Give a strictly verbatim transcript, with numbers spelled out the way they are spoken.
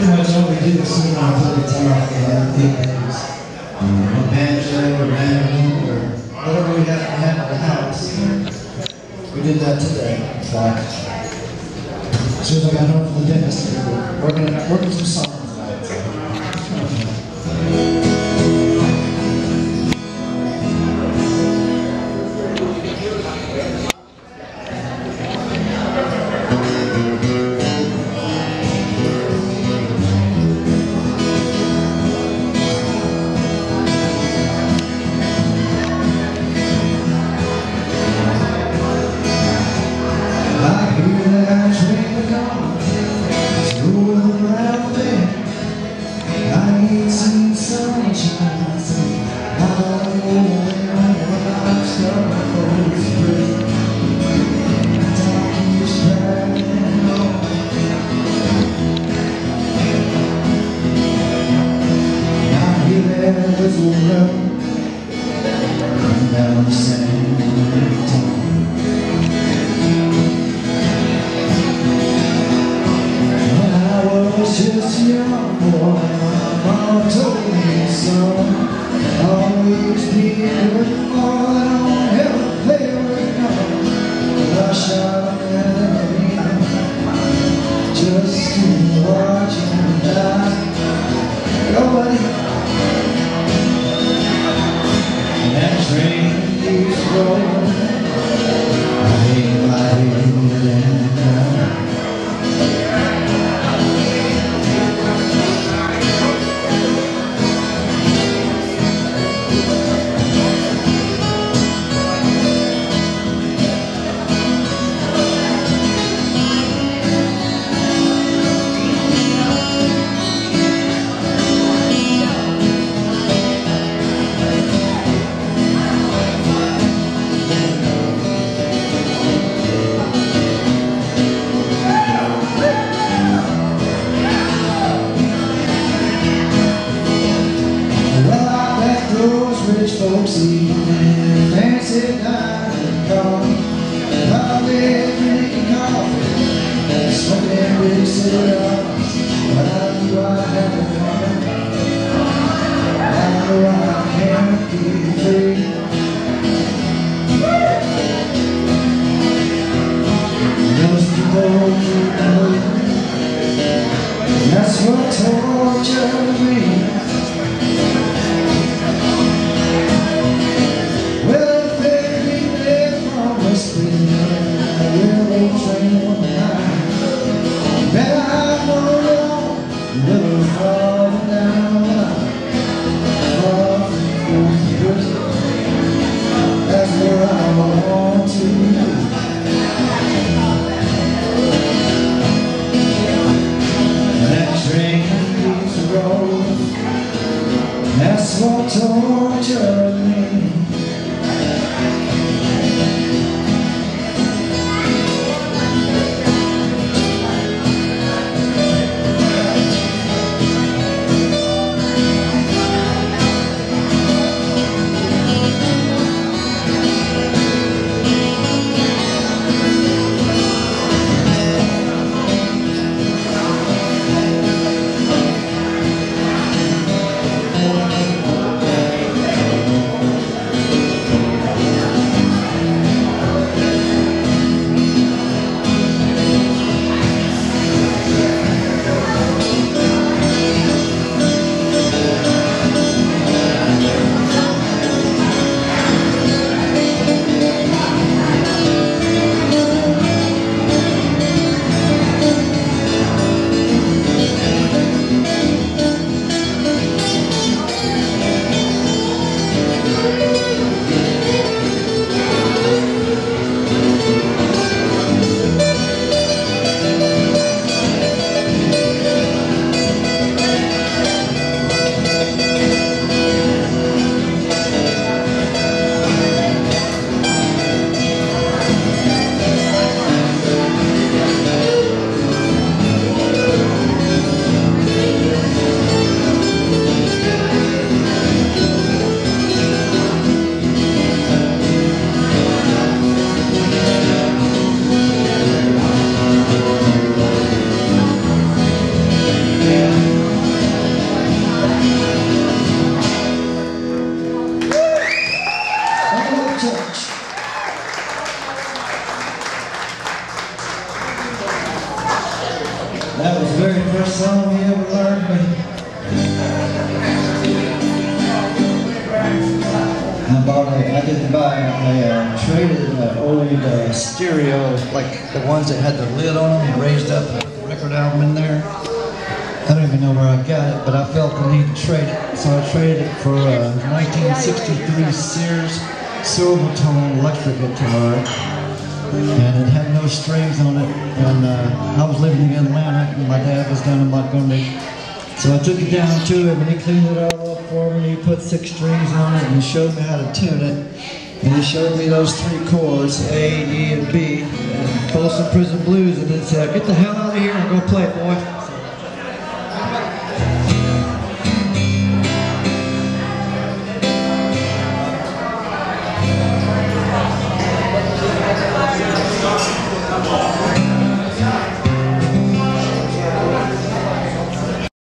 pretty much only do is sit around and play guitar for like eight days. Or banjo or mandolin or whatever we have to have at the house. We did that today. So, as soon as I got home from the dentist, we were working, working some songs tonight. So. Just a young boy, my mama told me so. Always be good, all I don't ever play with no. I shot at me, just to watch him die. Nobody. That train keeps rolling. I ain't lying down. Rich folks eating fancy dining car, probably drinking coffee, smoking big cigars. But I knew I had to come. I know I can't be free. Those people who know, that's what tortured me. That's what tortured me. That was the very first song he ever learned me. I bought a, I didn't buy a, I uh, traded an old uh, stereo, like the ones that had the lid on them and raised up with the record album in there. I don't even know where I got it, but I felt the need to trade it. So I traded it for a nineteen sixty-three Sears Silvertone electric guitar. And it had no strings on it. And uh, I was living in Atlanta, and my dad was down in Montgomery. So I took it down to him, and he cleaned it all up for me. He put six strings on it, and he showed me how to tune it. And he showed me those three chords, A, E, and B, and Folsom Prison Blues, and then said, "Get the hell out of here and go play, boy."